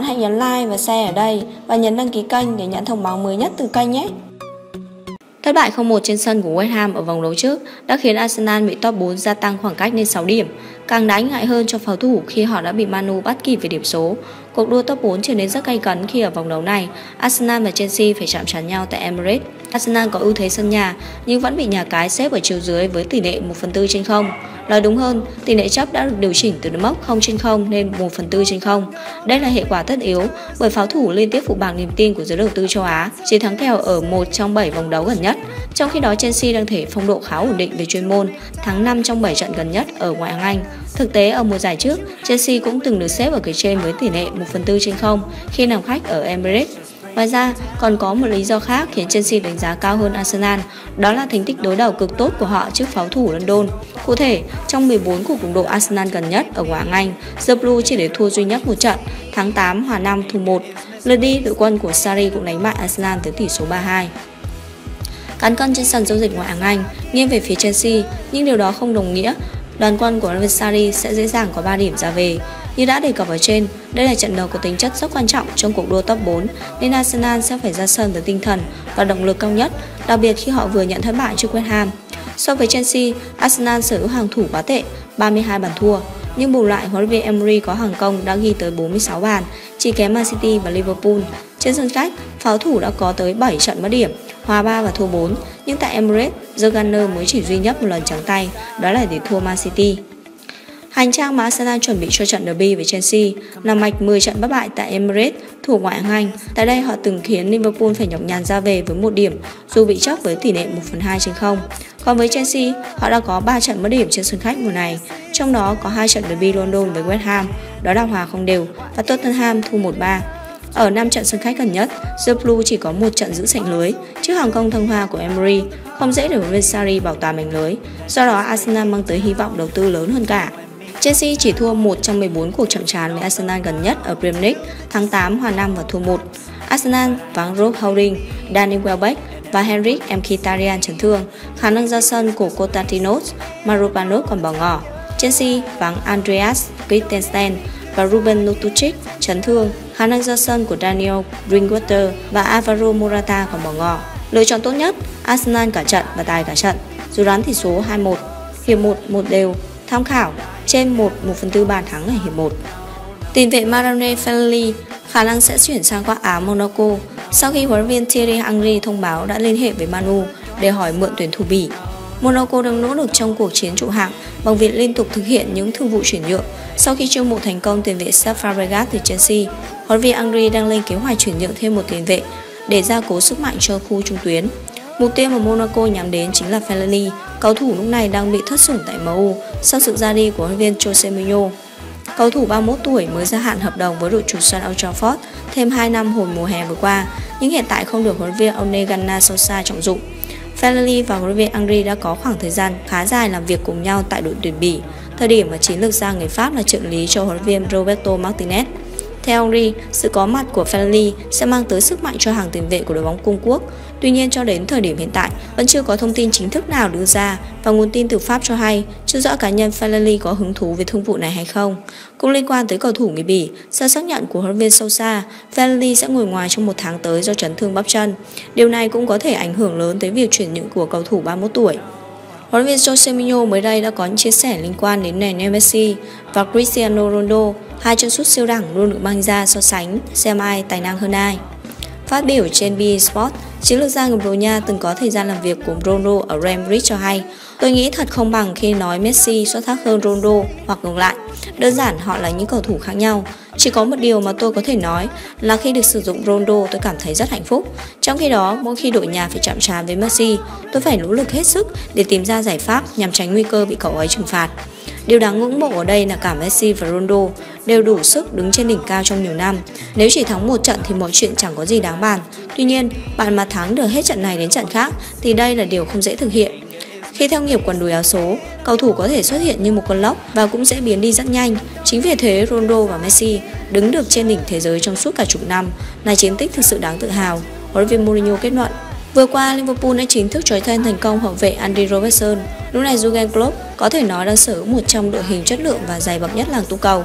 hãy nhấn like và share ở đây và nhấn đăng ký kênh để nhận thông báo mới nhất từ kênh nhé. Thất bại 0-1 trên sân của West Ham ở vòng đấu trước đã khiến Arsenal bị top 4 gia tăng khoảng cách lên 6 điểm. Càng đáng ngại hơn cho pháo thủ khi họ đã bị Man U bắt kịp về điểm số. Cuộc đua top 4 trở nên rất gay cấn khi ở vòng đấu này, Arsenal và Chelsea phải chạm trán nhau tại Emirates. Arsenal có ưu thế sân nhà nhưng vẫn bị nhà cái xếp ở chiều dưới với tỷ lệ 1/4/0. Nói đúng hơn, tỷ lệ chấp đã được điều chỉnh từ mốc 0/0 lên 1/4/0. Đây là hệ quả tất yếu bởi pháo thủ liên tiếp phụ bảng niềm tin của giới đầu tư châu Á, chỉ thắng kèo ở 1 trong 7 vòng đấu gần nhất. Trong khi đó, Chelsea đang thể phong độ khá ổn định về chuyên môn, thắng 5 trong 7 trận gần nhất ở ngoại hạng Anh. Thực tế, ở mùa giải trước, Chelsea cũng từng được xếp ở kế trên với tỷ lệ 1/4/0 khi làm khách ở Emirates. Ngoài ra, còn có một lý do khác khiến Chelsea đánh giá cao hơn Arsenal, đó là thành tích đối đầu cực tốt của họ trước pháo thủ London. Cụ thể, trong 14 cuộc đụng độ Arsenal gần nhất ở ngoại hạng Anh, The Blues chỉ để thua duy nhất một trận, thắng 8 hòa 5 thua 1. Lượt đi, đội quân của Sarri cũng đánh bại Arsenal tới tỷ số 3-2. Cán cân trên sân giao dịch ngoại hạng Anh nghiêng về phía Chelsea, nhưng điều đó không đồng nghĩa đoàn quân của Sarri sẽ dễ dàng có 3 điểm ra về. Như đã đề cập ở trên, đây là trận đấu có tính chất rất quan trọng trong cuộc đua top 4, nên Arsenal sẽ phải ra sân với tinh thần và động lực cao nhất, đặc biệt khi họ vừa nhận thất bại trước West Ham. So với Chelsea, Arsenal sở hữu hàng thủ quá tệ, 32 bàn thua, nhưng bù lại huấn luyện viên Emery có hàng công đã ghi tới 46 bàn, chỉ kém Man City và Liverpool. Trên sân khách, pháo thủ đã có tới 7 trận mất điểm, hòa 3 và thua 4, nhưng tại Emirates, The Gunners mới chỉ duy nhất một lần trắng tay, đó là để thua Man City. Hành trang mà Arsenal chuẩn bị cho trận derby với Chelsea là mạch 10 trận bất bại tại Emirates thuộc ngoại hạng Anh. Tại đây họ từng khiến Liverpool phải nhọc nhằn ra về với 1 điểm dù bị chấp với tỷ lệ 1/2/0. Còn với Chelsea, họ đã có 3 trận mất điểm trên sân khách mùa này, trong đó có 2 trận derby London với West Ham, đó là hòa không đều và Tottenham thua 1-3. Ở 5 trận sân khách gần nhất, The Blues chỉ có 1 trận giữ sảnh lưới trước hàng công thăng hoa của Emery, không dễ để huấn luyện viên Sarri bảo toàn mảnh lưới. Do đó, Arsenal mang tới hy vọng đầu tư lớn hơn cả. Chelsea chỉ thua 1 trong 14 cuộc chạm trán với Arsenal gần nhất ở Premier League, thắng 8 hòa 5 và thua 1. Arsenal vắng Rob Holding, Danny Welbeck và Henrik Mkhitaryan chấn thương, khả năng ra sân của Konstantinos Mavropanos còn bỏ ngỏ. Chelsea vắng Andreas Christensen và Ruben Loftus-Cheek chấn thương, khả năng ra sân của Daniel Drinkwater và Alvaro Morata còn bỏ ngỏ. Lựa chọn tốt nhất, Arsenal cả trận và tài cả trận, dù đoán tỷ số 2-1, hiệp 1 1 đều. Tham khảo trên 1/4 bàn thắng ở hiệp 1. Tiền vệ Marouane Fellaini khả năng sẽ chuyển sang khoác áo Monaco sau khi huấn luyện viên Thierry Henry thông báo đã liên hệ với Man U để hỏi mượn tuyển thủ Bỉ. Monaco đang nỗ lực trong cuộc chiến trụ hạng bằng việc liên tục thực hiện những thương vụ chuyển nhượng. Sau khi chiêu mộ thành công tiền vệ Cesc Fabregas từ Chelsea, huấn luyện viên Henry đang lên kế hoạch chuyển nhượng thêm một tiền vệ để gia cố sức mạnh cho khu trung tuyến. Mục tiêu mà Monaco nhắm đến chính là Fellaini, cầu thủ lúc này đang bị thất sủng tại MU sau sự ra đi của huấn luyện viên Jose Mourinho. Cầu thủ 31 tuổi mới gia hạn hợp đồng với đội chủ sân Old Trafford thêm 2 năm hồi mùa hè vừa qua, nhưng hiện tại không được huấn luyện viên Ole Gunnar Solskjaer trọng dụng. Fellaini và huấn luyện viên Henry đã có khoảng thời gian khá dài làm việc cùng nhau tại đội tuyển Bỉ, thời điểm mà chiến lược gia người Pháp là trợ lý cho huấn luyện viên Roberto Martinez. Theo Henry, sự có mặt của Fellaini sẽ mang tới sức mạnh cho hàng tiền vệ của đội bóng Trung Quốc. Tuy nhiên, cho đến thời điểm hiện tại, vẫn chưa có thông tin chính thức nào đưa ra và nguồn tin từ Pháp cho hay chưa rõ cá nhân Fellaini có hứng thú với thương vụ này hay không. Cũng liên quan tới cầu thủ người Bỉ, sau xác nhận của huấn luyện viên Solskjaer, Fellaini sẽ ngồi ngoài trong 1 tháng tới do chấn thương bắp chân. Điều này cũng có thể ảnh hưởng lớn tới việc chuyển nhượng của cầu thủ 31 tuổi. Huấn luyện viên Jose Mourinho mới đây đã có những chia sẻ liên quan đến Lionel Messi và Cristiano Ronaldo, hai chân sút siêu đẳng luôn được mang ra so sánh xem ai tài năng hơn ai. Phát biểu trên beIN Sports, chiến lược gia người Bồ Đào Nha từng có thời gian làm việc cùng Ronaldo ở Real Madrid cho hay: "Tôi nghĩ thật không bằng khi nói Messi xuất sắc hơn Ronaldo hoặc ngược lại. Đơn giản họ là những cầu thủ khác nhau. Chỉ có một điều mà tôi có thể nói là khi được sử dụng Ronaldo tôi cảm thấy rất hạnh phúc. Trong khi đó, mỗi khi đội nhà phải chạm trán với Messi, tôi phải nỗ lực hết sức để tìm ra giải pháp nhằm tránh nguy cơ bị cậu ấy trừng phạt." Điều đáng ngưỡng mộ ở đây là cả Messi và Ronaldo đều đủ sức đứng trên đỉnh cao trong nhiều năm. Nếu chỉ thắng một trận thì mọi chuyện chẳng có gì đáng bàn. Tuy nhiên, bạn mà thắng được hết trận này đến trận khác thì đây là điều không dễ thực hiện. Khi theo nghiệp quần đùi áo số, cầu thủ có thể xuất hiện như một con lốc và cũng sẽ biến đi rất nhanh. Chính vì thế, Ronaldo và Messi đứng được trên đỉnh thế giới trong suốt cả chục năm là chiến tích thực sự đáng tự hào, huấn luyện viên Mourinho kết luận. Vừa qua, Liverpool đã chính thức trói thân thành công hậu vệ Andy Robertson. Lúc này Jurgen Klopp có thể nói đang sở hữu một trong đội hình chất lượng và dày bậc nhất làng túc cầu.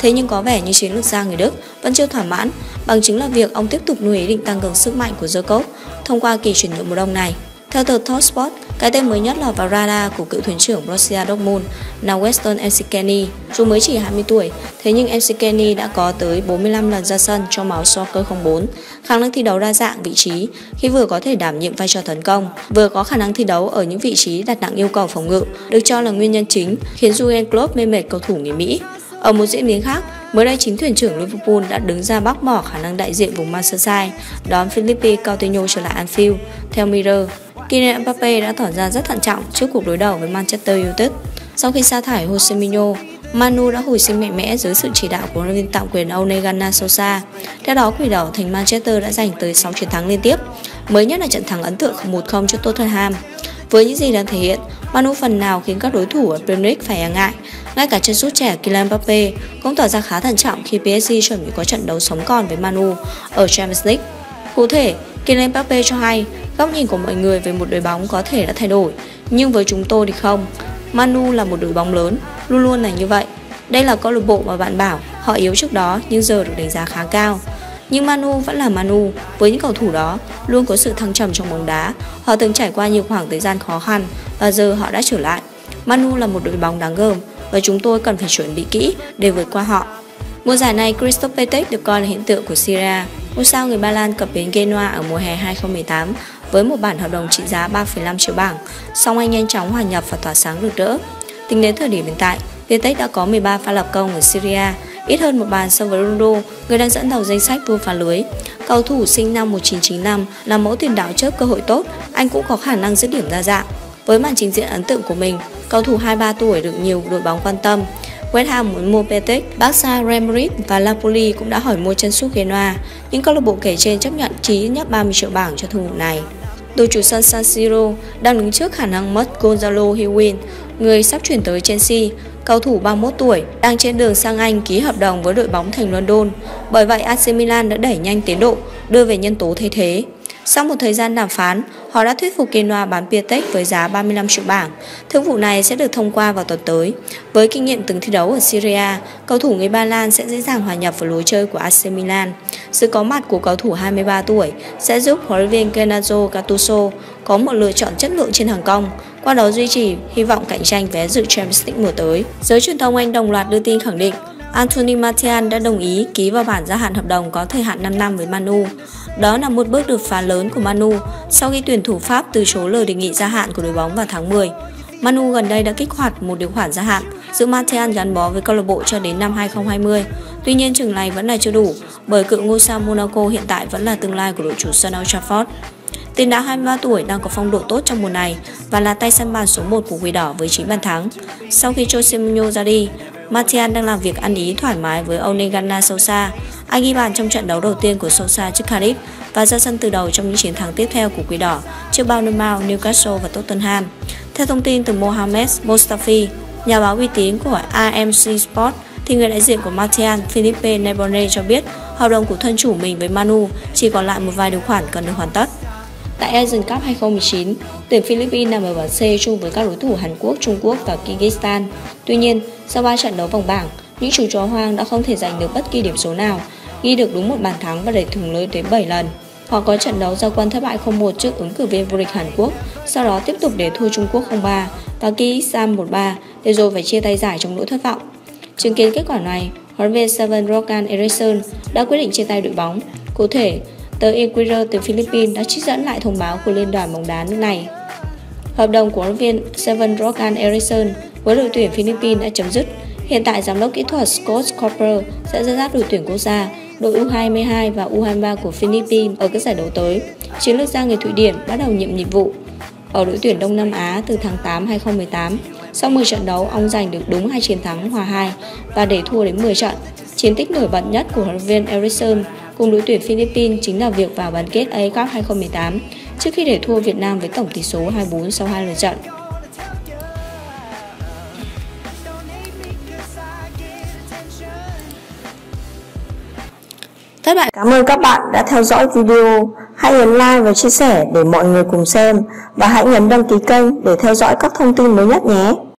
Thế nhưng có vẻ như chiến lược gia người Đức vẫn chưa thỏa mãn, bằng chứng là việc ông tiếp tục nuôi ý định tăng cường sức mạnh của Jacob thông qua kỳ chuyển nhượng mùa đông này. Theo tờ Talksport, cái tên mới nhất lọt vào radar của cựu thuyền trưởng Borussia Dortmund là Weston McKennie. Dù mới chỉ 20 tuổi, thế nhưng McKennie đã có tới 45 lần ra sân trong máu Schalke 04, khả năng thi đấu đa dạng vị trí khi vừa có thể đảm nhiệm vai trò tấn công, vừa có khả năng thi đấu ở những vị trí đặt nặng yêu cầu phòng ngự, được cho là nguyên nhân chính khiến Jurgen Klopp mê mệt cầu thủ người Mỹ. Ở một diễn biến khác, mới đây chính thuyền trưởng Liverpool đã đứng ra bác bỏ khả năng đại diện vùng Merseyside đón Philippe Coutinho trở lại Anfield. Theo Mirror, Kylian Mbappe đã tỏ ra rất thận trọng trước cuộc đối đầu với Manchester United. Sau khi sa thải Jose Mourinho, Manu đã hồi sinh mạnh mẽ dưới sự chỉ đạo của huấn luyện viên tạm quyền Ole Gunnar Solskjaer. Theo đó, quỷ đỏ thành Manchester đã giành tới 6 chiến thắng liên tiếp, mới nhất là trận thắng ấn tượng 1-0 trước Tottenham. Với những gì đang thể hiện, Manu phần nào khiến các đối thủ ở Premier League phải e ngại. Ngay cả chân sút trẻ Kylian Mbappe cũng tỏ ra khá thận trọng khi PSG chuẩn bị có trận đấu sống còn với Manu ở Champions League. Cụ thể, Kylian Mbappe cho hay góc nhìn của mọi người về một đội bóng có thể đã thay đổi, nhưng với chúng tôi thì không. Manu là một đội bóng lớn, luôn luôn là như vậy. Đây là câu lạc bộ mà bạn bảo họ yếu trước đó nhưng giờ được đánh giá khá cao. Nhưng Manu vẫn là Manu, với những cầu thủ đó luôn có sự thăng trầm trong bóng đá. Họ từng trải qua nhiều khoảng thời gian khó khăn và giờ họ đã trở lại. Manu là một đội bóng đáng gờm và chúng tôi cần phải chuẩn bị kỹ để vượt qua họ. Mùa giải này, Christoph Piatek được coi là hiện tượng của Syria. Ngôi sao người Ba Lan cập bến Genoa ở mùa hè 2018 với một bản hợp đồng trị giá 3,5 triệu bảng, song anh nhanh chóng hòa nhập và tỏa sáng rực rỡ. Tính đến thời điểm hiện tại, Piatek đã có 13 pha lập công ở Syria, ít hơn một bàn so với Ronaldo, người đang dẫn đầu danh sách vua phá lưới. Cầu thủ sinh năm 1995 là mẫu tiền đạo chớp cơ hội tốt, anh cũng có khả năng dứt điểm đa dạng. Với màn trình diễn ấn tượng của mình, cầu thủ 23 tuổi được nhiều đội bóng quan tâm. West Ham muốn mua Piatek, Barca, Real Madrid và Napoli cũng đã hỏi mua chân sút Genoa. Những câu lạc bộ kể trên chấp nhận chi ít nhất 30 triệu bảng cho thương vụ này. Đội chủ sân San Siro đang đứng trước khả năng mất Gonzalo Higuain, người sắp chuyển tới Chelsea. Cầu thủ 31 tuổi đang trên đường sang Anh ký hợp đồng với đội bóng thành London. Bởi vậy, AC Milan đã đẩy nhanh tiến độ đưa về nhân tố thay thế. Sau một thời gian đàm phán, họ đã thuyết phục Genoa bán Piatek với giá 35 triệu bảng. Thương vụ này sẽ được thông qua vào tuần tới. Với kinh nghiệm từng thi đấu ở Syria, cầu thủ người Ba Lan sẽ dễ dàng hòa nhập vào lối chơi của AC Milan. Sự có mặt của cầu thủ 23 tuổi sẽ giúp huấn luyện viên Gennaro Gattuso có một lựa chọn chất lượng trên hàng công, qua đó duy trì hy vọng cạnh tranh vé dự Champions League mùa tới. Giới truyền thông Anh đồng loạt đưa tin khẳng định Anthony Martial đã đồng ý ký vào bản gia hạn hợp đồng có thời hạn 5 năm với Manu. Đó là một bước đột phá lớn của Manu sau khi tuyển thủ Pháp từ chối lời đề nghị gia hạn của đội bóng vào tháng 10. Manu gần đây đã kích hoạt một điều khoản gia hạn giữ Martial gắn bó với câu lạc bộ cho đến năm 2020. Tuy nhiên chừng này vẫn là chưa đủ, bởi cựu ngôi sao Monaco hiện tại vẫn là tương lai của đội chủ sân Old Trafford. Tiền đạo 23 tuổi đang có phong độ tốt trong mùa này và là tay săn bàn số 1 của Quỷ Đỏ với 9 bàn thắng. Sau khi Jose Mourinho ra đi, Martial đang làm việc ăn ý thoải mái với Ole Gunnar Solskjaer. Anh ghi bàn trong trận đấu đầu tiên của Solskjaer trước Cardiff và ra sân từ đầu trong những chiến thắng tiếp theo của Quỷ Đỏ trước Bournemouth, Newcastle và Tottenham. Theo thông tin từ Mohamed Mostafi, nhà báo uy tín của RMC Sport, thì người đại diện của Martial, Philippe Nebone cho biết hợp đồng của thân chủ mình với Manu chỉ còn lại một vài điều khoản cần được hoàn tất. Tại Asian Cup 2019, tuyển Philippines nằm ở bảng C chung với các đối thủ Hàn Quốc, Trung Quốc và Kyrgyzstan. Tuy nhiên, sau 3 trận đấu vòng bảng, những chú chó hoang đã không thể giành được bất kỳ điểm số nào, ghi được đúng một bàn thắng và đẩy thủng lưới tới 7 lần. Họ có trận đấu ra quân thất bại 0-1 trước ứng cử viên vô địch Hàn Quốc, sau đó tiếp tục để thua Trung Quốc 0-3 và Kyrgyzstan 1-3 để rồi phải chia tay giải trong nỗi thất vọng. Chứng kiến kết quả này, huấn luyện viên Steven Rogan Eriksson đã quyết định chia tay đội bóng. Cụ thể, tờ Inquirer từ Philippines đã trích dẫn lại thông báo của Liên đoàn bóng đá nước này. Hợp đồng của huấn luyện viên Steven Rogan Eriksson với đội tuyển Philippines đã chấm dứt. Hiện tại, giám đốc kỹ thuật Scott Cooper sẽ dẫn dắt đội tuyển quốc gia, đội U22 và U23 của Philippines ở các giải đấu tới. Chiến lược gia người Thụy Điển bắt đầu nhiệm vụ ở đội tuyển Đông Nam Á từ tháng 8 2018. Sau 10 trận đấu, ông giành được đúng 2 chiến thắng, hòa 2 và để thua đến 10 trận. Chiến tích nổi bật nhất của huấn luyện viên Eriksson cùng đội tuyển Philippines chính là việc vào bán kết AFF Cup 2018 trước khi để thua Việt Nam với tổng tỷ số 2-4 sau 2 lượt trận. Cảm ơn các bạn đã theo dõi video. Hãy nhấn like và chia sẻ để mọi người cùng xem, và hãy nhấn đăng ký kênh để theo dõi các thông tin mới nhất nhé.